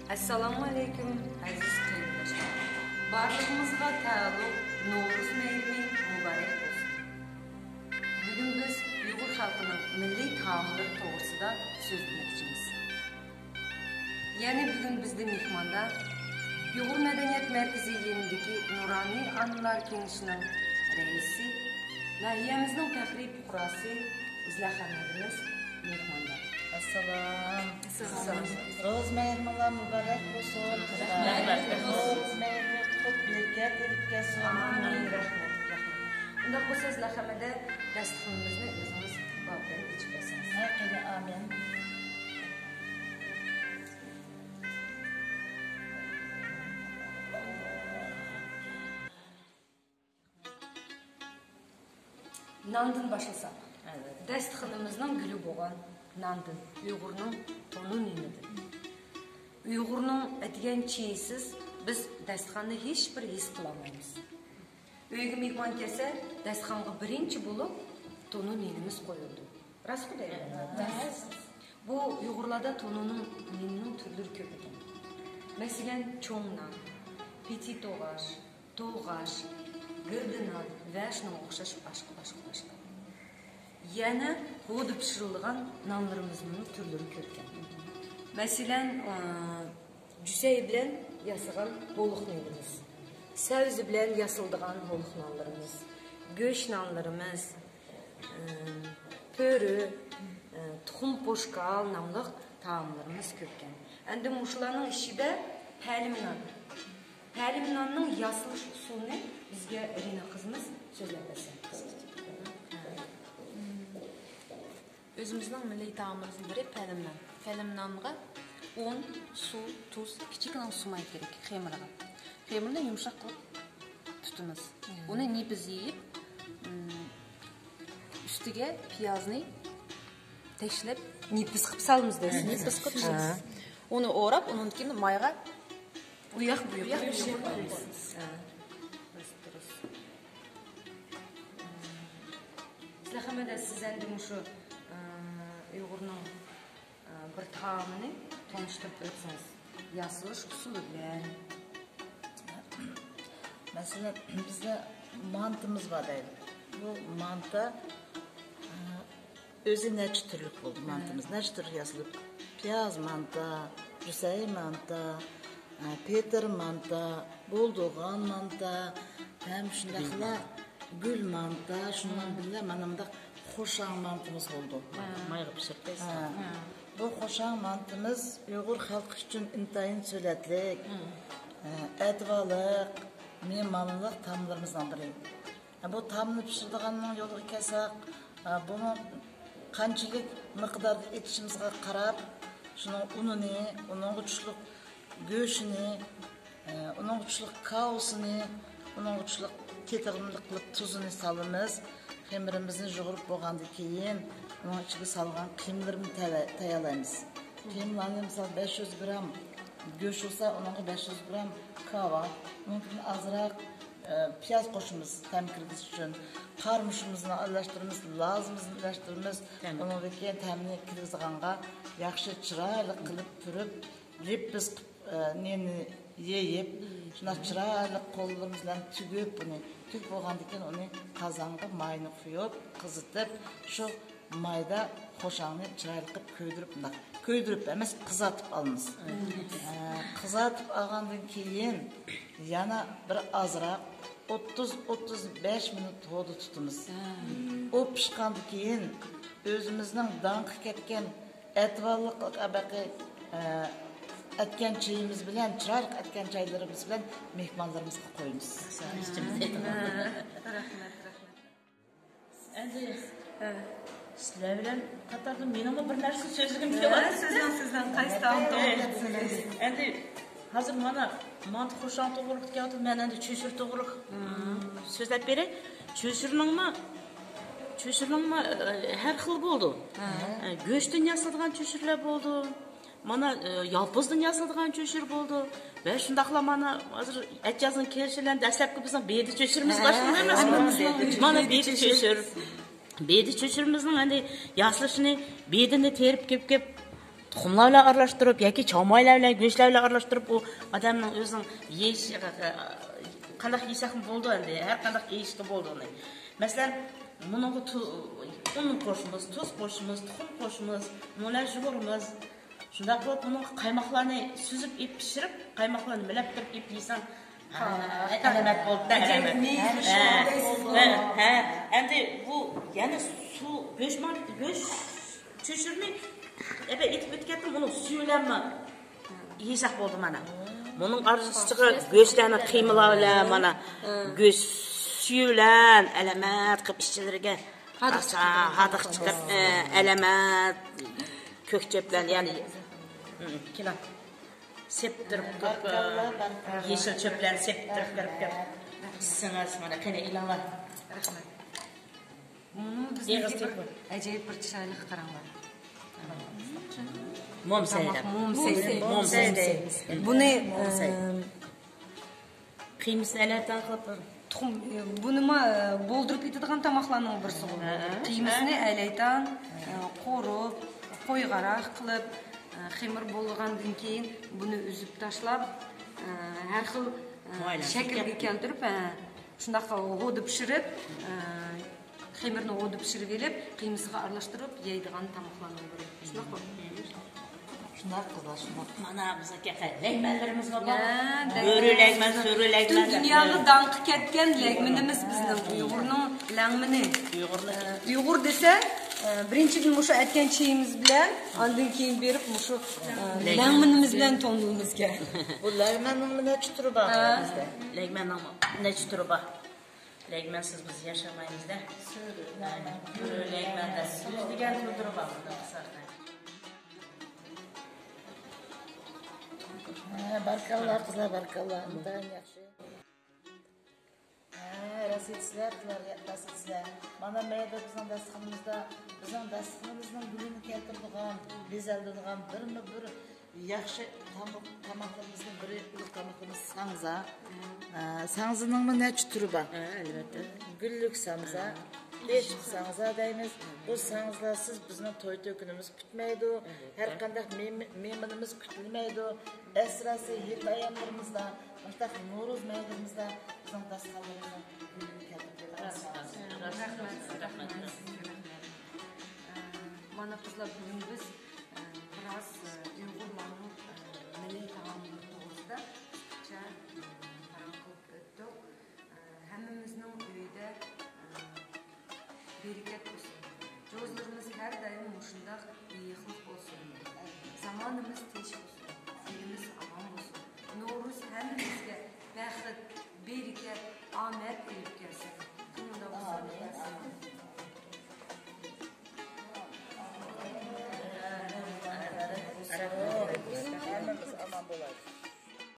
Assalomu alaykum aziz qarindoshlar. Barlig'imizga taalluq Novruz bayrami muborak bo'lsin. Bugun biz Uyg'ur xalqining milliy taomlari to'g'risida so'zlamoqchimiz. Ya'ni bugun bizda mehmonda Uyg'ur madaniyat markazi yonidagi Nuroniy Anlar kengashining raisi, nahiyamizning faxriy fuqarosi Izlahamimiz mehmonda. Assalom. Ro'z mehmonlar muborak bo'lsin. Ro'z mehmonlar ko'p berkat etkasin. Amin. Rahmat. Unda bo'lsa Izlahamada dasturxonimizni o'zingiz bilan ichib bersangiz. Haqiqatan amin. Nandın başlasak. Dasturxonimizning guli bo'lgan nandın Uyg'urning tonu nenidir. Uyg'urning atigan chiysiz biz dasturxonni hech bir his qilolmaymiz. Uyga mehmon kelsa, dasturxonga birinchi bo'lib tonu nenimiz qo'yildi. Rasxuday. Bu Uyg'urlarda tonuning turlari ko'p ekan. Masalan, cho'ng nan, petit to'g'ash, to'g'ash, girdinan va shunga o'xshash boshqa. Yana ho'da pishirilgan nanlarimizning turlari ko'rgan. Masalan, jusay bilan yasalgan bo'liq nanlarimiz, savzi bilan yasalgan bo'liq nanlarimiz, go'sht nanlarimiz, pöri, tuxum po'shkal namli taomlarimiz ko'rgan. Endi mushlarning ichida Halim nanning yasalish usulini bizga Rina qizimiz so'zlab bersin. Özümüzün milli taamımızın biri pelimnan. Pelimnanға un, su, tuz, kichikina sumay kerak xemirga. Xemirni yumshoq qilib tutamiz. Uni nepiz yeyib, ustiga piyozni tashlab Nepiz qilib salamiz deysiz. nepiz qilib pishiramiz. Uni o'rab, undan keyin mayga bu yoq qo'yamiz. Sizlarga siz endi shu Uyg'urning bir taomini tanishtirib o'tsangiz, yasalish usuli bilan. Masalan, bizda mantımız var deydi. Bu mantı özü neçə türlük oldu mantımız. Neçə türlük yazılıb? Piyaz mantı, jusay mantı, peter mantı, bulduğan mantı, hem şundaqla gül mantı, şundan birlə manamda xoşan mantımız oldu. Mayga pişirdik. Bu xoşan mantımız Uyghur xalqı üçün intayın sürətlik, ətvalıq, memanlıq tamlarımızdan biri. Bu tamını pişirdiğinin yolu kesaq, bunu qanchalik miqdorda etishimizga qarab, şunun unini, onun uçluq go'shtini, onun uçluq kaosini, onun uçluq ketirlimlik qilib tuzini salamiz. Xemirimizni yoğurup bo'lgandan keyin onun ichiga salgan qiymalarni tayyorlaymiz. Qiymalarni misol 500 gram go'sht olsa, onunga 500 gram kava, mümkün azroq piyoz qo'shamiz ta'm kiritish uchun. Qarmushimizni aralashtiramiz, lazimizni aralashtiramiz. Undan keyin ta'mini kirgizganga yaxshi chiroyli qilib turib, repiz neni yeyip, şuna chiroyli qo'llarimiz bilan tugib buni tug bo'lgandan keyin uni qozonga mayni quyib, qizitib, shu mayda xo'shangni chiroyli qilib ko'ydirib emas, qizatib olamiz. Qizatib olgandan keyin yana bir azroq 30-35 minut ho'da tutamiz. O pishgandan keyin o'zimizning danqi ketgan etvalliq abaqi etken çayımız bilen, çırarak etken çaylarımız bilen mehmanlarımızı koymuş. Endi sizlar bilan qatorda mening bir narsa so'zligim kelyapti. Sizdan qaysi taomni Endi hozir mana mant xo'shan to'g'riq kelyapti. Men endi cho'shir to'g'riq so'zlab beray. Cho'shirningmi har xil bo'ldi. Go'shtdan yasalgan cho'shirlar bo'ldi. Mana yalpızdan yasalgan cho'shir bo'ldi. Va shundaqla mana hozir aytjazning kelishlarni dastlabki bizning bedi cho'shirimiz boshlangan emasmi? Mana bedi cho'shir. Bedi cho'shirimizning endi yasalishini bedini terib kep tuxumlar bilan aralashtirib yoki chomaylar bilan go'shtlar bilan aralashtirib u odamning o'zining yeyish qanday yesak bo'ldi endi har qanday yeyishga bo'ldi uni. Masalan, bunga un qo'shimiz, tuz qo'shimiz, tuxum qo'shimiz, ular yugurimiz. Shunday qilib buni qaymoqlarni suzib pishirib, qaymoqlarni milab turib yesang alamat bo'ldi. Endi bu yana suv go'sht cho'shirmay etib o'tgandim, uni suyulanma yesak bo'ldi mana. Buning arasida go'shtlarni qiymalar bilan mana go'sht suyulan alamat qilib ishchilarga hadiq chiqib alamat ko'kcheplan ya'ni kelam septirib yeşil çöplarni septirib kirib singas mana qani ilonlar. Rahmat. Buni bizga ajoyib bir chiroyli qaranglar. Momsayda. Buni qiymasini alatdan qilib tuxum bu nima bo'ldirib ketadigan tamoqlarning birisi bu. Qiymasini alaydan qo'rib, qo'yg'araq qilib xemir bo'lgandan keyin buni uzib tashlab har xil shaklga keltirib shunaqa g'o'da pishirib xemirni g'o'da pishirib elib qiymasiga aralashtirib yeydigan tamoqlarning biri. Shunaqa. Mana bizga lagmanlarimiz bor. Bo'ri lagman, so'ri lagman. Dunyoga danqi ketgan lagmanimiz bizning Uyg'urning lagmani. Uyg'ur desa birinchi mushu aytgan chayimiz bilan ondan keyin berib mushu lagmanimiz bilan tonimizga. Bu lagmanning necha turi bor bizda? Lagmanning necha turi bor? Lagmansiz biz yashamaymiz-da. Bo'ri lagmanda so'z degan turi bor bunda qisqartirib. Barkallah qizlar, barkallah. Bundan yaxshi. Rasitsizlar. Mana mayda bizning dasturxonimizda, bizning dasturxonimizning gulini keltiradigan, bezaladigan bir yaxshi tamoqlarimizning biri tamoqimiz sangza. Sangzining necha turi bor? Albatta. Güllük sangza, besh sangza deymiz. Bu sangzlarsiz bizning to'y to'kinimiz bitmaydi. Har qanday meminimiz kutilmaydi. Esrasi yil ayamlarimizda, mustaq Nuruz maydalimizda bizning dasturxonlarimizda Mana qizlar bugun biz biroz Uyg'urlarning milliy taomi to'g'risida qisqacha qaror qilib o'tdik. Hammamizning uyida berikat bo'lsin. Jo'zlarimiz har doim shunday yiqiq bo'lsin. Zamonimiz tinch bo'lsin.